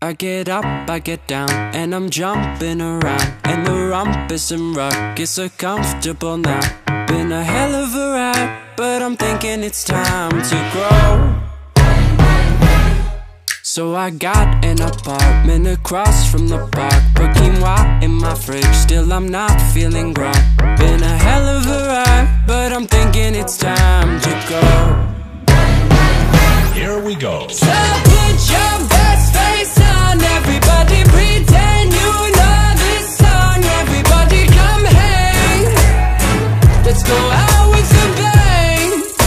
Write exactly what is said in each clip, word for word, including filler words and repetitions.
I get up, I get down, and I'm jumping around, and the rumpus and ruckus are comfortable now. Been a hell of a ride, but I'm thinking it's time to grow. So I got an apartment across from the park, put quinoa in my fridge, still I'm not feeling grown. Been a hell of a ride, but I'm thinking it's time to go. Here we go. So put your best face on, everybody pretend you know this song. Everybody come hang, let's go out with a bang.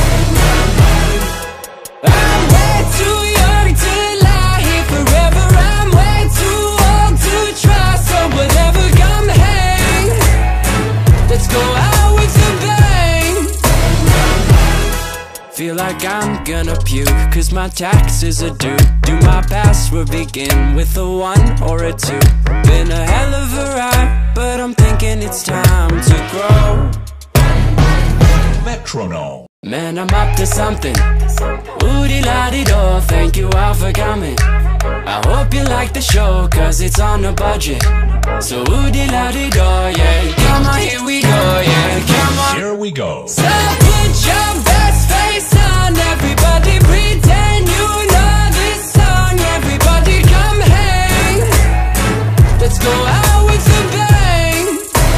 I'm way too young to lie here forever, I'm way too old to try. So whatever, come hang, let's go out with a bang. Feel like I'm gonna puke, cause my taxes are due. Do my password begin with a one or a two? Been a hell of a ride, but I'm thinking it's time to grow. Metronome. Man, I'm up to something. Ooh-dee-la-dee-do, thank you all for coming. I hope you like the show, cause it's on a budget. So ooh-dee-la-dee-do, yeah. Come on, here we go, yeah. Come on. Here we go. So put your best face on, everybody pretend you know this song. Everybody come hang, let's go out with a bang.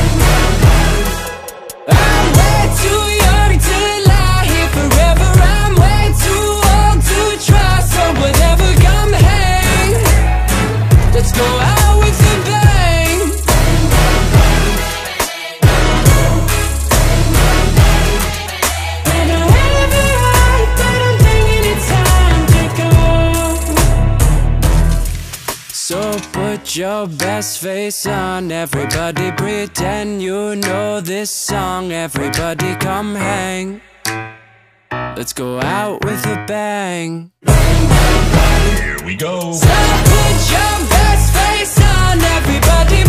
I'm way too young to lie here forever, I'm way too old to try. So whatever, come hang, let's go out with a bang. Been a hell of a ride, but I'm thinking it's time to go. So put your best face on, everybody pretend you know this song. Everybody come hang, let's go out with a bang. Here we go. So put your best face on, everybody